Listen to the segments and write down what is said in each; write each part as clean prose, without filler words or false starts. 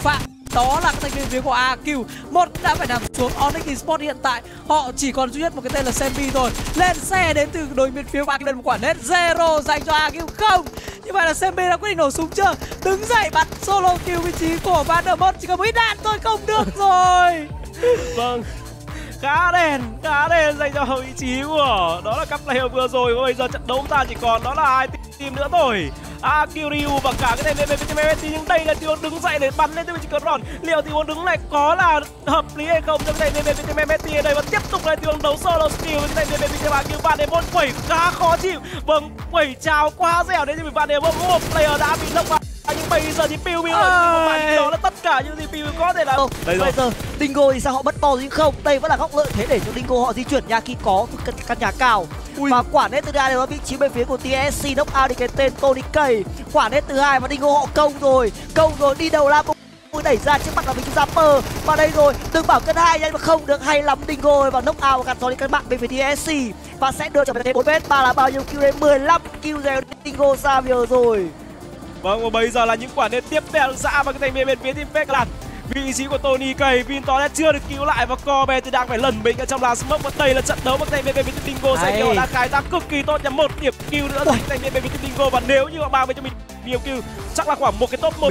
phạm. Đó là các thành viên phía của AQ. Một đã phải nằm xuống. Onyx Esports hiện tại họ chỉ còn duy nhất một cái tên là Sembi thôi. Lên xe đến từ đội bên phía của AQ, lên một quả net zero dành cho AQ. Không, như vậy là Sembi đã quyết định nổ súng chưa, đứng dậy bắn solo kill vị trí của Vandermont. Chỉ cần một ít đạn thôi không được rồi. Vâng, khá đèn dành cho vị trí của đó là các player vừa rồi. Và bây giờ trận đấu chúng ta chỉ còn đó là 2 team nữa thôi. AQ Ryu và cả cái tên Messi, nhưng đây là Tion đứng dậy để bắn lên từ vị trí cờ ròn. Liệu Tion đứng này có là hợp lý hay không? Cho cái tên Messi ở đây và tiếp tục là Tion đấu solo skill với cái tên Messi và AQ. Vandermont quẩy khá khó chịu. Vâng, quẩy chào quá dẻo đến từ Vandermont. Một player đã bị lốc vào. Nhưng bây giờ thì Piu đó là tất cả những gì Piu có thể làm. Bây giờ Dingo thì sao họ mất ball nhưng không, đây vẫn là góc lợi thế để cho Dingo họ di chuyển nha khi có căn nhà cao. Và quả net thứ hai đều ở vị trí bên phía của TSC knock out đi cái tên Tony Cay. Quả net thứ hai và Dingo họ công rồi đi đầu la đẩy ra trước mặt là mình Zapper và đây rồi đừng bảo cân 2 nhưng mà không được hay lắm. Dingo và knock out gạt gió đi các bạn bên phía TSC và sẽ đưa trở về thêm 4 vết. Và là bao nhiêu kill đấy, 15 kill rồi Dingo Xavier rồi. Vâng, và bây giờ là những quả nện tiếp theo ra vào cái thành viên bên phía team Fakeland. Vị trí của Tony Cay, Vintoret chưa được cứu lại và Kobe thì đang phải lẩn mình ở trong làn smoke. Và đây là trận đấu một thành viên bên phía Dingo sẽ họ đã khai thác cực kỳ tốt, nhằm 1 điểm kill nữa dành thành viên bên phía Dingo. Và nếu như họ mang về cho mình nhiều kill chắc là khoảng một cái top 1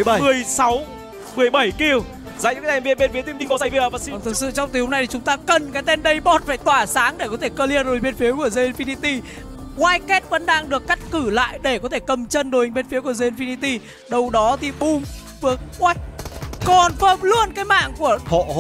17 kill dành những cái thành viên bên phía team Dingo Xavier. Và thực sự trong tình huống này thì chúng ta cần cái tên Daybot phải tỏa sáng để có thể clear rồi bên phía của The Infinity. Wildcat vẫn đang được cắt cử lại để có thể cầm chân đội hình bên phía của The Infinity. Đâu đó thì boom vừa confirm luôn cái mạng của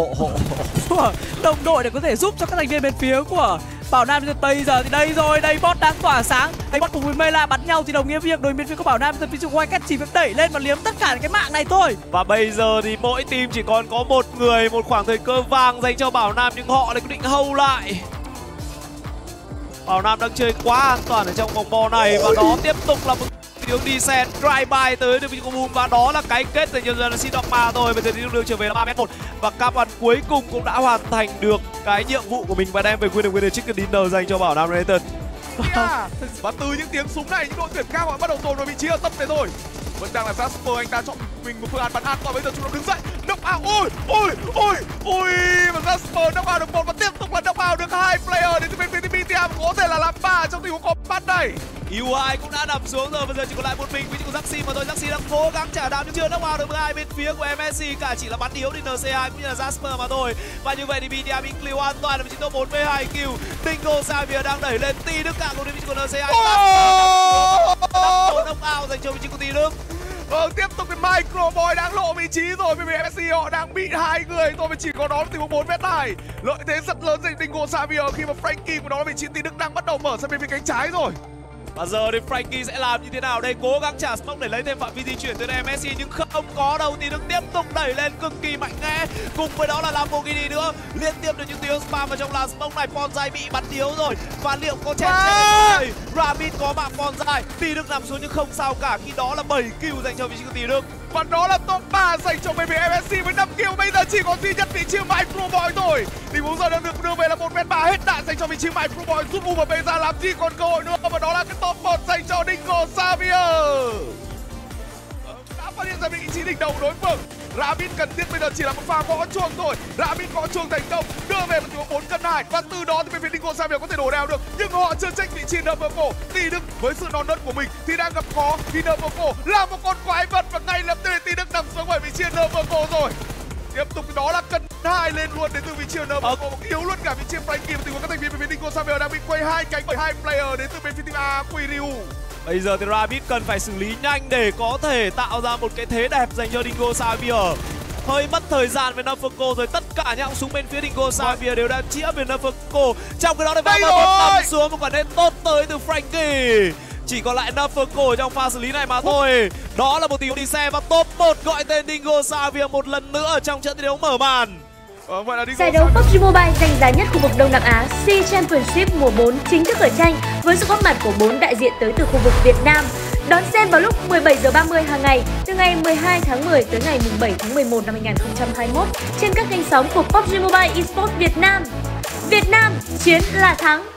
đồng đội để có thể giúp cho các thành viên bên phía của Bảo Nam. Bây giờ thì đây rồi, Daybot đang tỏa sáng. Daybot cùng với Mela bắn nhau thì đồng nghĩa việc đội bên phía của Bảo Nam thì Wildcat chỉ việc đẩy lên và liếm tất cả cái mạng này thôi. Và bây giờ thì mỗi team chỉ còn có một người, một khoảng thời cơ vàng dành cho Bảo Nam nhưng họ lại quyết định hold lại. Bảo Nam đang chơi quá an toàn ở trong vòng bo này và đó tiếp tục là một tiếng đi xe drive by tới được vị trí của Boom và đó là cái kết dành cho là Sidokma thôi. Bây giờ thì đường trở về là 3m1 và Carbon cuối cùng cũng đã hoàn thành được cái nhiệm vụ của mình và đem về winner chicken dinner dành cho Bảo Nam United. Và từ những tiếng súng này những đội tuyển khác họ bắt đầu dồn vào vị trí ở tâm này rồi. Vẫn đang là Jasper, anh ta chọn mình một phương án bắn an toàn. Bây giờ chúng nó đứng dậy knock out. Ôi và Jasper knock out được 1 và tiếp tục là knock out được 2 player đến từ bên phía BTM, có thể là làm 3 trong tình huống combat này. UI cũng đã nằm xuống rồi, bây giờ chỉ còn lại một mình với của Jaxi mà thôi. Jaxi đang cố gắng trả đám nhưng chưa knock out được hai bên phía của MSC, cả chỉ là bắn yếu đi NC2 cũng như là Jasper mà thôi. Và như vậy thì BTM bị clear hoàn toàn là vị trí top 4 với 2 kill. Dingo Xavier đang đẩy lên Ti Đức Cảng cùng đến vị trí của NC2. Knock out dành cho vị trí của Ti Đức. Vâng, tiếp tục cái Micro Boy đang lộ vị trí rồi vì MSC họ đang bị 2 người rồi và chỉ có đó là tình huống 4 mét này. Lợi thế rất lớn dành Dingo Xavier khi mà Frankie của nó là vị trí Ti Đức đang bắt đầu mở sang bên phía cánh trái rồi. Và giờ thì Frankie sẽ làm như thế nào đây? Cố gắng trả smoke để lấy thêm phạm vi di chuyển tới MSC nhưng không có đâu. Thì Đức tiếp tục đẩy lên cực kỳ mạnh mẽ. Cùng với đó là Lamborghini nữa. Liên tiếp được những tiếng spam vào trong làn smoke này. Ponzai bị bắn yếu rồi. Và liệu có chèn rồi. Rabbit có mạng Ponzai. Ti Đức nằm xuống nhưng không sao cả. Khi đó là 7 kill dành cho vị trí của Ti Đức. Và đó là top 3 dành cho bên phía MSC với 5 kill. Bây giờ chỉ có duy nhất vị trí Micro Boy thôi. Tình huống giờ đang được đưa về là 1m3 hết đạn dành cho vị trí Micro Boy. Giúp UMP ra làm gì còn cơ hội nữa. Và đó là cái top 1 dành cho Dingo Xavier. Đã phát hiện ra vị trí đỉnh đầu đối phương. Rabbit cần thiết bây giờ chỉ là một pha gõ chuông thôi. Rabbit gõ chuông thành công, đưa về một tình huống 4x2 và từ đó thì bên phía Dingo Xavier có thể đổ đèo được. Nhưng họ chưa check vị trí Nervoco. Ti Đức với sự non nớt của mình thì đang gặp khó vì Nervoco là một con quái vật và ngay lập tức Ti Đức nằm xuống bởi vị trí Nervoco rồi. Tiếp tục đó là cân 2 lên luôn đến từ vị trí Nervoco, yếu luôn cả vị trí Frankie. Và tình huống các thành viên bên phía Dingo Xavier đang bị quay hai cánh bởi 2 player đến từ bên phía team AQ Ryu. Bây giờ thì Rabbit cần phải xử lý nhanh để có thể tạo ra một cái thế đẹp dành cho Dingo Xavier. Hơi mất thời gian với Nervoco rồi, tất cả những súng bên phía Dingo Xavier đều đang chĩa về Nervoco. Trong cái đó thì Vandermont nằm xuống một quả ném tốt tới từ Frankie. Chỉ còn lại Nervoco trong pha xử lý này mà thôi. Đó là một tình huống đi xe và top 1 gọi tên Dingo Xavier một lần nữa ở trong trận thi đấu mở màn. Giải đấu PUBG Mobile danh giá nhất khu vực Đông Nam Á SEA Championship mùa 4 chính thức khởi tranh với sự góp mặt của 4 đại diện tới từ khu vực Việt Nam. Đón xem vào lúc 17h30 hàng ngày từ ngày 12 tháng 10 tới ngày 7 tháng 11 năm 2021 trên các kênh sóng của PUBG Mobile Esports Việt Nam. Việt Nam chiến là thắng!